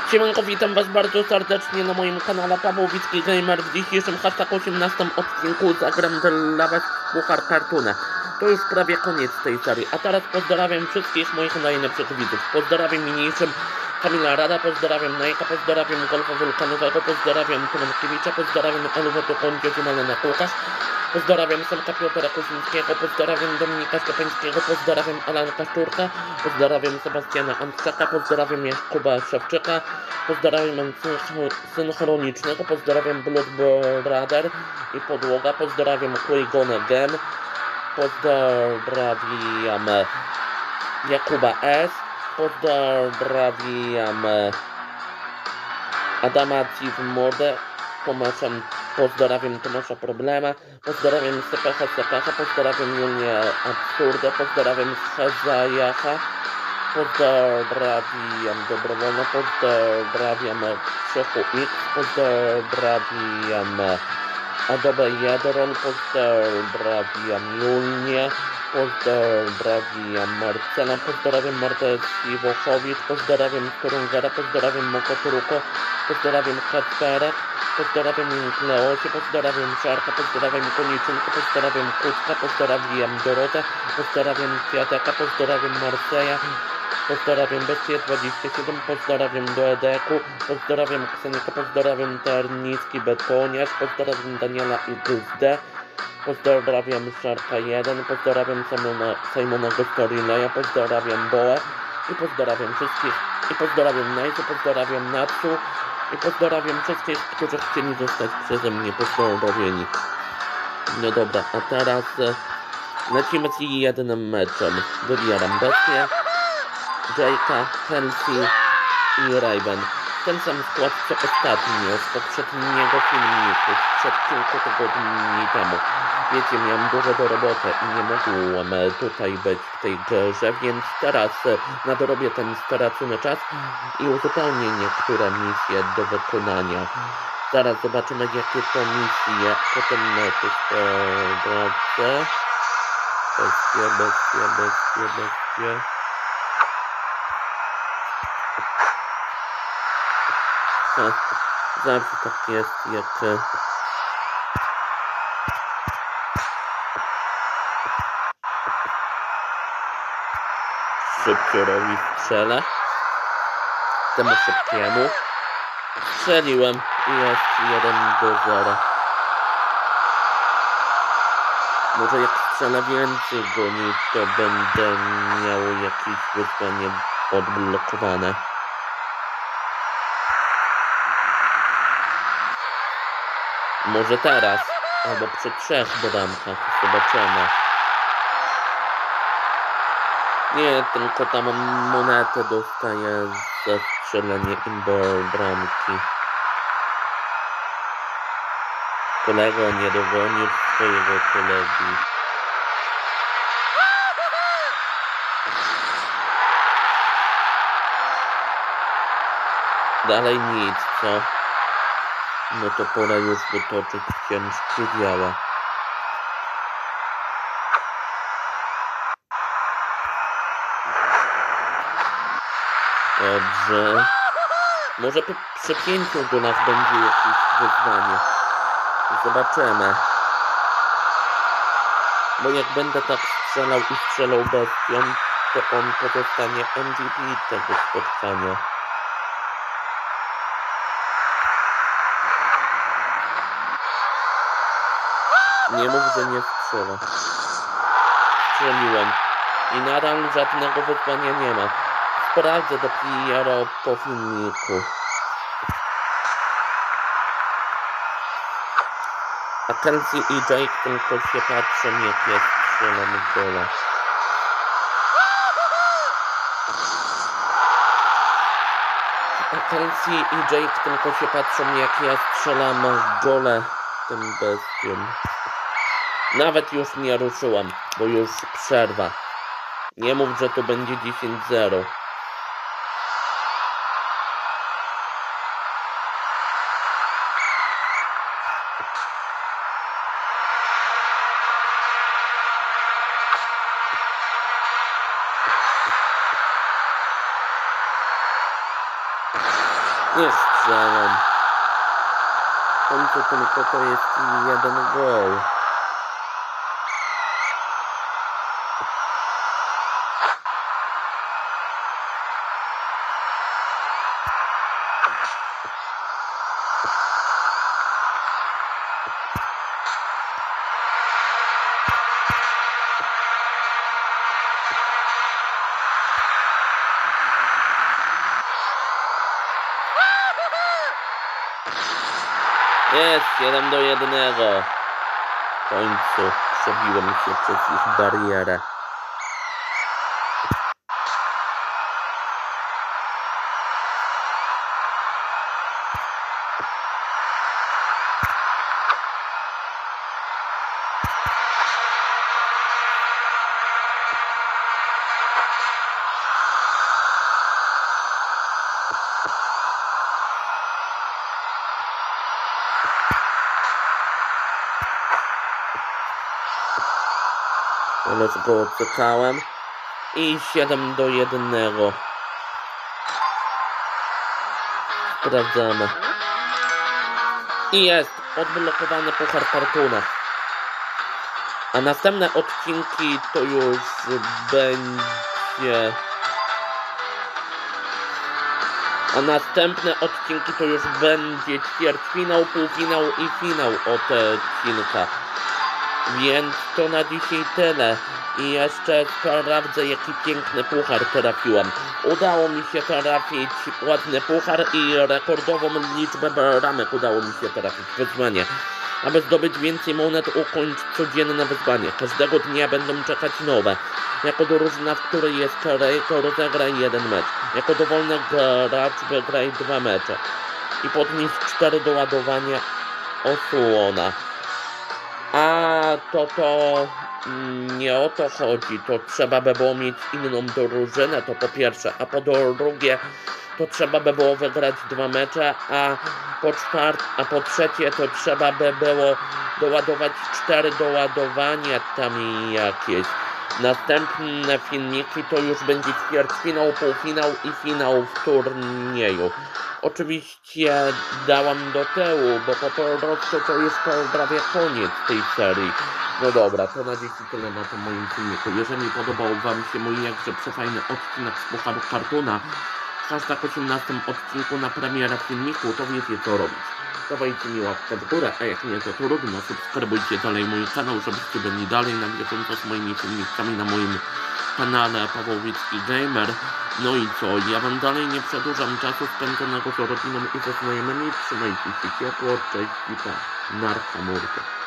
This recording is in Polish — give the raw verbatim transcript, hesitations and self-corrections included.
Siemanko, witam was bardzo serdecznie na moim kanale Pawłowicki Gamer. W dzisiejszym hashtag osiemnastym odcinku zagram dla was Puchar Kartuna. To już prawie koniec tej serii, a teraz pozdrawiam wszystkich moich najlepszych widzów. Pozdrawiam niniejszym Kamila Rada, pozdrawiam Najka, pozdrawiam Golfa Wulkanowego, pozdrawiam Tomankiewicza, pozdrawiam Elwetę Kądziec i Malena Kułkarz, pozdrawiam Semka Piotra Kusińskiego, pozdrawiam Dominika Szczepańskiego, pozdrawiam Alanka Szczurka, pozdrawiam Sebastiana Antczaka, pozdrawiam Jakuba Szewczyka, pozdrawiam Synchronicznego, pozdrawiam Blood Brother i Podłoga, pozdrawiam Quaygone Gem, pozdrawiam Jakuba S, pozdrawiam Adama Ciw Mordę, Tomasza, pozdrawiam Tomasza Problema, pozdrawiam Sepecha Sepecha, pozdrawiam Julię Absurdę, pozdrawiam Schazajacha, pozdrawiam Dobrowolna, pozdrawiam Krzychu X, pozdrawiam Adobe Jadron, pozdrawiam Julię, pozdrawiam Marcela, pozdrawiam Martę Siwochowicz, pozdrawiam Strungera, pozdrawiam Mokotruko, pozdrawiam Kacpera, pozdrawiam Kleosie, pozdrawiam Szarka, pozdrawiam Koniczynkę, pozdrawiam Kucka, pozdrawiam Dorotę, pozdrawiam Kwiateka, pozdrawiam Marseja, pozdrawiam Bestię dwadzieścia siedem, pozdrawiam Doedeku, pozdrawiam Ksenika, pozdrawiam Ternicki Betoniarz, pozdrawiam Daniela X D, pozdrawiam Szarka jeden, pozdrawiam Simona, Simonego Storyleya, pozdrawiam Boę i pozdrawiam wszystkich, i pozdrawiam Najcie, pozdrawiam Natsu i pozdrawiam wszystkich, którzy chcieli zostać przeze mnie pozdrowieni. No dobra, a teraz lecimy z jednym meczem. Wybieram Bestię, Jake'a, Kelsey i Raven. Ten sam skład co ostatnio, z poprzedniego filmiku, sprzed kilku tygodni temu. Wiecie, miałem dużo do roboty i nie mogłem tutaj być w tej grze, więc teraz nadrobię ten stracony czas i uzupełnię niektóre misje do wykonania. Zaraz zobaczymy, jakie to misje po tym meczu sprawdzę. Bestie, bestie, bestie, bestie. Ha, zawsze tak jest, jak szybciorowi strzela. Temu szybkiemu strzeliłem i jest jeden do zera. Może jak strzelę więcej goni, to będę miał jakieś wyzwanie odblokowane. Może teraz, albo przy trzech bramkach, zobaczymy. Nie, tylko tam monetę dostaję za strzelenie im bramki. Kolego nie dogonił swojego kolegi. Dalej nic, co? No to pora już wytoczyć ciężkie działa. Dobrze. Może przy pięciu golach będzie jakieś wyzwanie. Zobaczymy. Bo jak będę tak strzelał i strzelał bestią, to on pozostanie M V P tego spotkania. Nie mów, że nie strzela. Strzeliłem. I nadal żadnego wyzwania nie ma. Sprawdzę dopiero po filmiku. A Kelsey i Jake tylko się patrzą, jak ja strzelam gola. A Kelsey i Jake tylko się patrzą, jak ja strzelam gole tym bestią. Nawet już nie ruszyłam, bo już przerwa. Nie mów, że to będzie dziesięć zero. Nie strzelam. W końcu tylko to jest jeden gol. Jest, jeden do jednego. W końcu przebiłem się przez ich barierę. Ależ go odczekałem. I siedem do jednego. Sprawdzamy. I jest odblokowany puchar Kartuna. A następne odcinki to już będzie... A następne odcinki to już będzie ćwierćfinał, półfinał i finał odcinka. Więc to na dzisiaj tyle. I jeszcze sprawdzę, jaki piękny puchar trafiłem. Udało mi się trafić ładny puchar i rekordową liczbę bramek udało mi się trafić wyzwanie. Aby zdobyć więcej monet, ukończ codzienne wyzwanie. Każdego dnia będą czekać nowe. Jako drużyna, w której jest to rozegraj jeden mecz. Jako dowolny gracz wygraj dwa mecze. I podnieś cztery do ładowania osłona. A to to nie o to chodzi, to trzeba by było mieć inną drużynę, to po pierwsze, a po drugie to trzeba by było wygrać dwa mecze, a po czwarte, a po trzecie to trzeba by było doładować cztery doładowania tam jakieś. Następne filmiki to już będzie ćwierćfinał, półfinał i finał w turnieju. Oczywiście dałam do tyłu, bo po prostu to jest prawie koniec tej serii. No dobra, to na dziś tyle na tym moim filmiku. Jeżeli podobał wam się mój jakże przefajny odcinek z Pucharu Kartuna, hashtag osiemnastym odcinku na premierę filmiku, to wiecie co robić. Dawajcie mi łapkę w górę, a jak nie to trudno, subskrybujcie dalej mój kanał, żebyście byli dalej na bieżąco z moimi filmikami na moim kanale Pawłowicki Gamer. No i co, ja wam dalej nie przedłużam czasu spędzonego z rodziną i ze znajomymi. Trzymajcie się ciepło, cześć i pa, narka murka.